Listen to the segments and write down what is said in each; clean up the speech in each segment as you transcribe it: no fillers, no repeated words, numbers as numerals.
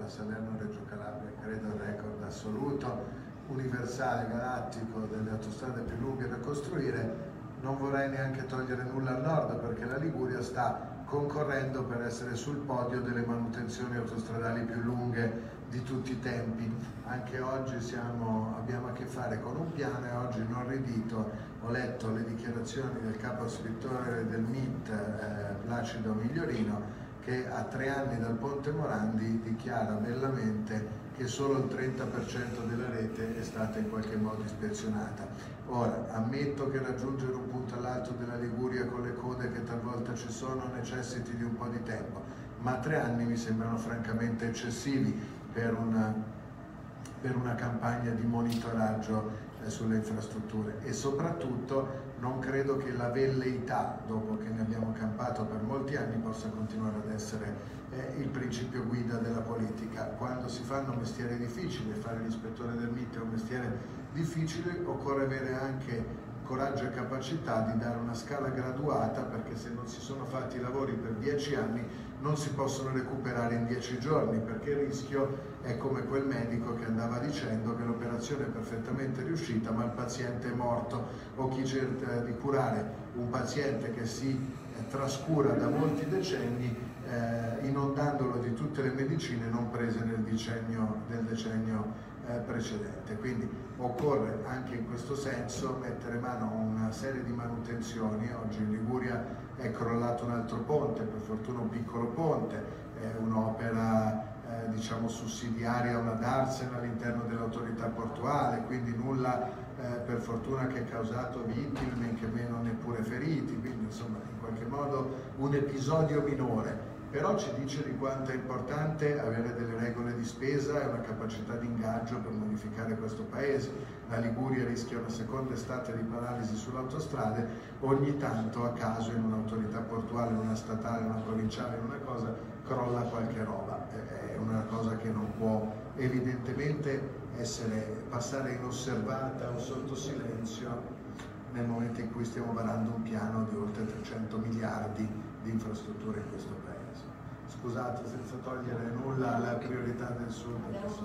Salerno-Reggio Calabria, credo il record assoluto, universale, galattico, delle autostrade più lunghe da costruire. Non vorrei neanche togliere nulla al nord, perché la Liguria sta concorrendo per essere sul podio delle manutenzioni autostradali più lunghe di tutti i tempi. Anche oggi abbiamo a che fare con un piano, e oggi inorridito ho letto le dichiarazioni del capo scrittore del MIT, Placido Migliorino, che a 3 anni dal Ponte Morandi dichiara bellamente che solo il 30% della rete è stata in qualche modo ispezionata. Ora, ammetto che raggiungere un punto all'alto della Liguria con le code che talvolta ci sono necessiti di un po' di tempo, ma 3 anni mi sembrano francamente eccessivi per una campagna di monitoraggio sulle infrastrutture, e soprattutto non credo che la velleità, dopo che ne abbiamo campato per molti anni, possa continuare ad essere il principio guida della politica. Quando si fanno mestieri difficili, fare l'ispettore del MIT è un mestiere difficile, occorre avere anche coraggio e capacità di dare una scala graduata, perché se non si sono fatti i lavori per 10 anni non si possono recuperare in 10 giorni, perché il rischio è come quel medico che andava dicendo che l'operazione è perfettamente riuscita ma il paziente è morto, o chi cerca di curare un paziente che si trascura da molti decenni inondandolo di tutte le medicine non prese nel decennio precedente. Quindi occorre anche in questo senso mettere mano a una serie di manutenzioni. Oggi in Liguria è crollato un altro ponte, per fortuna un piccolo ponte, un'opera diciamo sussidiaria a una Darsen all'interno dell'autorità portuale, quindi nulla per fortuna che ha causato vittime, men che meno neppure feriti, quindi insomma in qualche modo un episodio minore. Però ci dice di quanto è importante avere delle regole di spesa e una capacità di ingaggio per modificare questo paese. La Liguria rischia una seconda estate di paralisi sulle autostrade, ogni tanto a caso in un'autorità portuale, in una statale, in una provinciale, in una cosa, crolla qualche roba. È una cosa che non può evidentemente passare inosservata o sotto silenzio nel momento in cui stiamo varando un piano di oltre 300 miliardi di infrastrutture in questo paese. Scusate, senza togliere nulla alla priorità del Sud.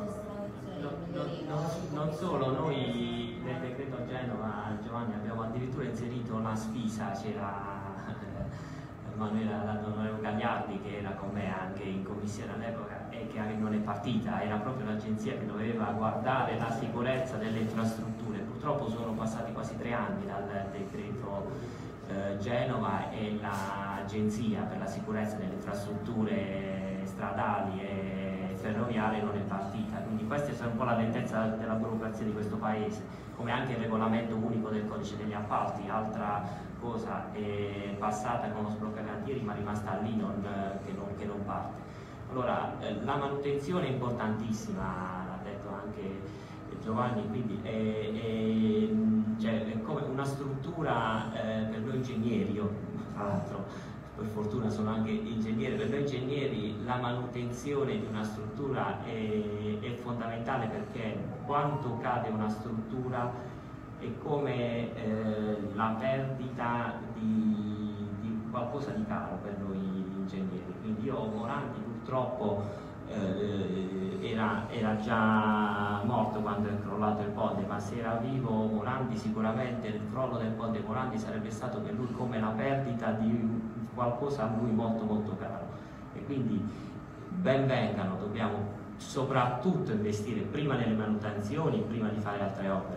Non solo, noi nel decreto Genova, Giovanni, abbiamo addirittura inserito una spisa, c'era l'onorevole Gagliardi che era con me anche in commissione all'epoca e che non è partita, era proprio l'agenzia che doveva guardare la sicurezza delle infrastrutture. Purtroppo sono passati quasi 3 anni dal decreto Genova e l'Agenzia per la sicurezza delle infrastrutture stradali e ferroviarie non è partita, quindi questa è un po' la lentezza della burocrazia di questo paese, come anche il regolamento unico del codice degli appalti, altra cosa è passata con lo sblocca-cantieri ma rimasta lì che non parte. Allora la manutenzione è importantissima, l'ha detto anche Giovanni, quindi è come una struttura per noi ingegneri, io tra l'altro per fortuna sono anche ingegnere, per noi ingegneri la manutenzione di una struttura è fondamentale, perché quando cade una struttura è come la perdita di qualcosa di caro per noi ingegneri. Quindi io Morandi purtroppo era già morto quando è crollato il ponte, ma se era vivo Morandi sicuramente il crollo del ponte Morandi sarebbe stato per lui come la perdita di qualcosa a lui molto molto caro, e quindi ben vengano, dobbiamo soprattutto investire prima nelle manutenzioni, prima di fare altre opere.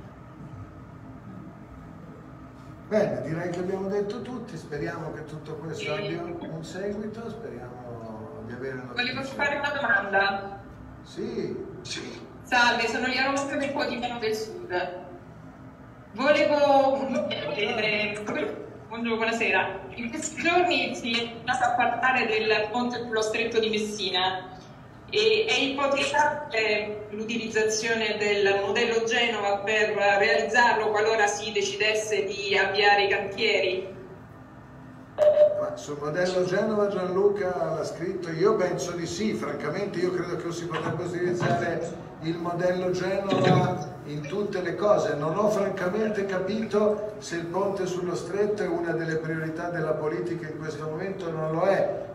Bene, direi che abbiamo detto tutti, speriamo che tutto questo abbia un seguito, speriamo di avere una... Volevo fare una domanda. Sì. Salve, sono Lia Rosca del Quotidiano del Sud. Volevo chiedere... Buongiorno, buonasera. In questi giorni si è iniziato a parlare del ponte sullo stretto di Messina. E è ipotizzabile l'utilizzazione del modello Genova per realizzarlo qualora si decidesse di avviare i cantieri? Ma sul modello Genova Gianluca l'ha scritto, io penso di sì, francamente io credo che si potrebbe utilizzare il modello Genova in tutte le cose. Non ho francamente capito se il ponte sullo stretto è una delle priorità della politica in questo momento, non lo è.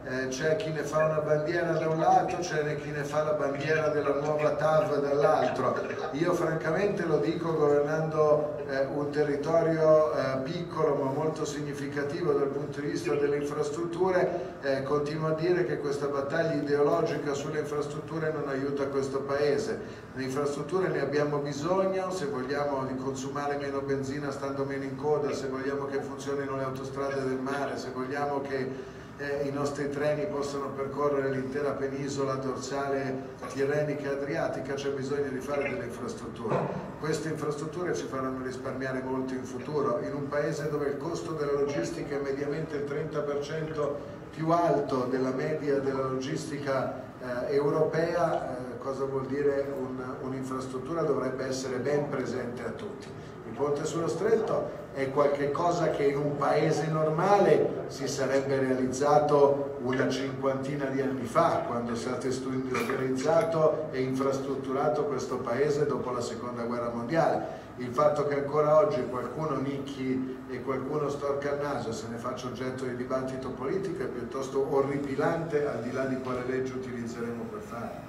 c'è chi ne fa una bandiera da un lato, c'è chi ne fa la bandiera della nuova TAV dall'altro. Io francamente lo dico governando un territorio piccolo ma molto significativo dal punto di vista delle infrastrutture, continuo a dire che questa battaglia ideologica sulle infrastrutture non aiuta questo Paese. Le infrastrutture ne abbiamo bisogno se vogliamo di consumare meno benzina stando meno in coda, se vogliamo che funzionino le autostrade del mare, se vogliamo che i nostri treni possano percorrere l'intera penisola dorsale tirrenica e adriatica, c'è bisogno di fare delle infrastrutture. Queste infrastrutture ci faranno risparmiare molto in futuro. In un paese dove il costo della logistica è mediamente il 30% più alto della media della logistica europea, cosa vuol dire un'infrastruttura dovrebbe essere ben presente a tutti. Il ponte sullo stretto è qualcosa che in un paese normale si sarebbe realizzato una cinquantina di anni fa, quando è stato industrializzato e infrastrutturato questo paese dopo la seconda guerra mondiale. Il fatto che ancora oggi qualcuno nicchi e qualcuno storca il naso e se ne faccia oggetto di dibattito politico è piuttosto orripilante, al di là di quale legge utilizzeremo per farlo.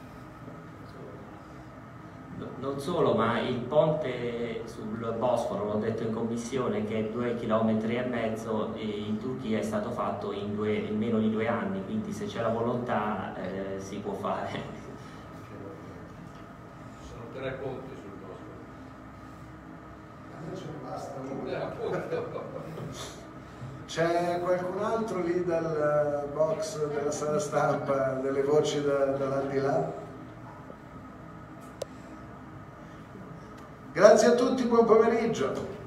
Non solo, ma il ponte sul Bosforo, l'ho detto in commissione, che è 2,5 km, in Turchia è stato fatto in meno di 2 anni, quindi se c'è la volontà si può fare. Sono 3 ponti sul Bosforo. Ce ne basta uno. C'è qualcun altro lì dal box della sala stampa, delle voci dall'aldilà? Grazie a tutti, buon pomeriggio.